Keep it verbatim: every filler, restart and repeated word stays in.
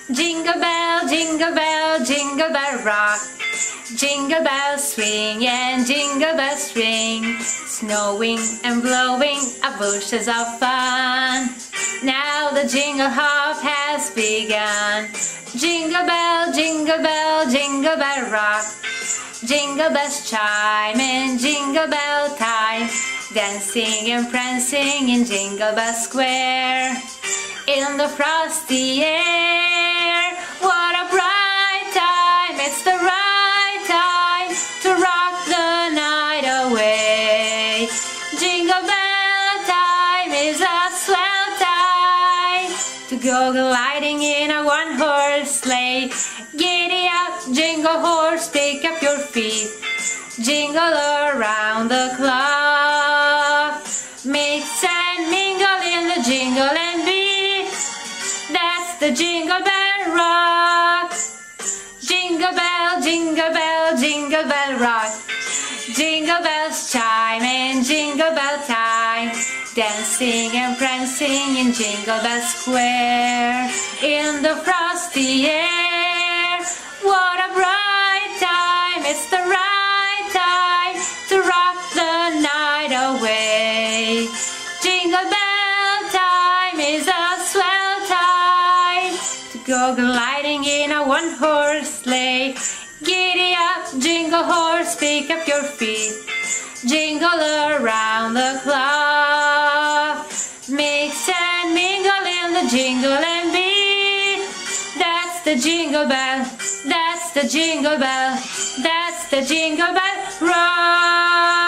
Jingle bell, jingle bell, jingle bell rock. Jingle bells swing and jingle bells ring. Snowing and blowing up bushes of fun. Now the jingle hop has begun. Jingle bell, jingle bell, jingle bell rock. Jingle bells chime in jingle bell time. Dancing and prancing in Jingle Bell Square. In the frosty air, what a bright time. It's the right time to rock the night away. Jingle bell time is a swell time to go gliding in a one-horse sleigh. Giddy up, jingle horse, pick up your feet. Jingle around the clock. Mix and mingle in the jingle and beat. That's the Jingle Bell Rock. Jingle bell, jingle bell, jingle bell rock. Jingle bells chime in jingle bell time. Dancing and prancing in Jingle Bell Square. In the frosty air, what a bright time. It's the right time to rock the night away. Jingle bell time is a swell time to go gliding in a one-horse sleigh. Giddy up, jingle horse, pick up your feet. Jingle around the clock. Mix and mingle in the jingle and beat. That's the jingle bell, that's the jingle bell, that's the Jingle Bell Rock.